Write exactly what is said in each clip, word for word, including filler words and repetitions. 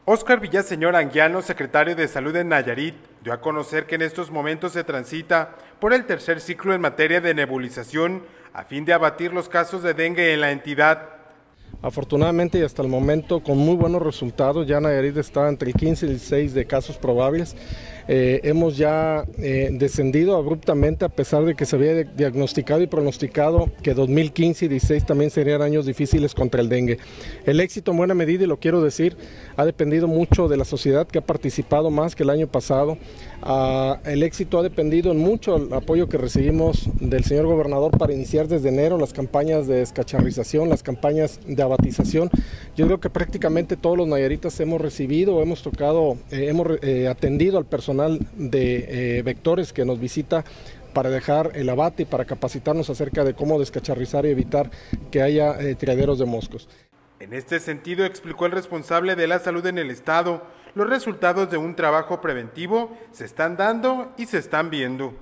Óscar Villaseñor Anguiano, secretario de Salud en Nayarit, dio a conocer que en estos momentos se transita por el tercer ciclo en materia de nebulización a fin de abatir los casos de dengue en la entidad. Afortunadamente y hasta el momento con muy buenos resultados, ya Nayarit está entre el quince y el dieciséis de casos probables. Eh, hemos ya eh, descendido abruptamente a pesar de que se había diagnosticado y pronosticado que dos mil quince y dieciséis también serían años difíciles contra el dengue. El éxito en buena medida, y lo quiero decir, ha dependido mucho de la sociedad que ha participado más que el año pasado. Uh, el éxito ha dependido en mucho del apoyo que recibimos del señor gobernador para iniciar desde enero las campañas de descacharrización, las campañas de abatización. Yo creo que prácticamente todos los nayaritas hemos recibido, hemos tocado, eh, hemos eh, atendido al personal de eh, vectores que nos visita para dejar el abate y para capacitarnos acerca de cómo descacharrizar y evitar que haya eh, criaderos de moscos. En este sentido, explicó el responsable de la salud en el estado, los resultados de un trabajo preventivo se están dando y se están viendo.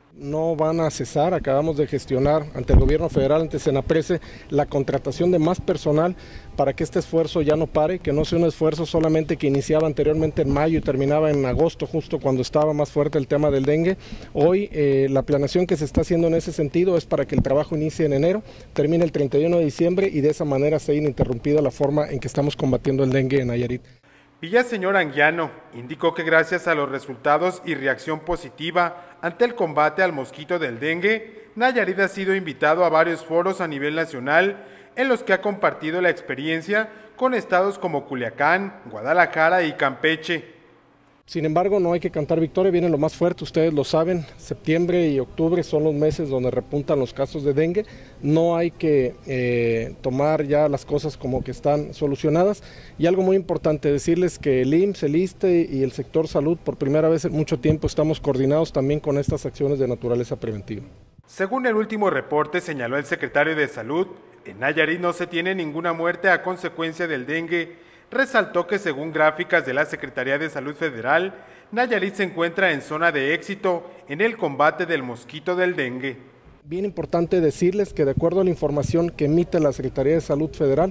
No van a cesar, acabamos de gestionar ante el gobierno federal, ante Senaprece, la contratación de más personal para que este esfuerzo ya no pare, que no sea un esfuerzo solamente que iniciaba anteriormente en mayo y terminaba en agosto, justo cuando estaba más fuerte el tema del dengue. Hoy eh, la planeación que se está haciendo en ese sentido es para que el trabajo inicie en enero, termine el treinta y uno de diciembre y de esa manera sea ininterrumpida la forma en que estamos combatiendo el dengue en Nayarit. Villaseñor Anguiano indicó que gracias a los resultados y reacción positiva ante el combate al mosquito del dengue, Nayarit ha sido invitado a varios foros a nivel nacional en los que ha compartido la experiencia con estados como Culiacán, Guadalajara y Campeche. Sin embargo, no hay que cantar victoria, viene lo más fuerte, ustedes lo saben, septiembre y octubre son los meses donde repuntan los casos de dengue, no hay que eh, tomar ya las cosas como que están solucionadas. Y algo muy importante, decirles que el I M S S, el ISSSTE y el sector salud por primera vez en mucho tiempo estamos coordinados también con estas acciones de naturaleza preventiva. Según el último reporte, señaló el secretario de Salud, en Nayarit no se tiene ninguna muerte a consecuencia del dengue. Resaltó que según gráficas de la Secretaría de Salud Federal, Nayarit se encuentra en zona de éxito en el combate del mosquito del dengue. Bien importante decirles que de acuerdo a la información que emite la Secretaría de Salud Federal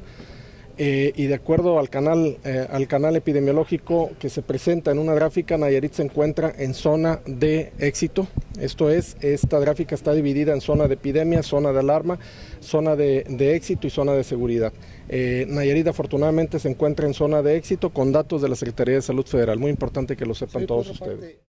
eh, y de acuerdo al canal, eh, al canal epidemiológico que se presenta en una gráfica, Nayarit se encuentra en zona de éxito. Esto es, esta gráfica está dividida en zona de epidemia, zona de alarma, zona de, de éxito y zona de seguridad. Eh, Nayarit afortunadamente se encuentra en zona de éxito con datos de la Secretaría de Salud Federal. Muy importante que lo sepan sí, todos ustedes.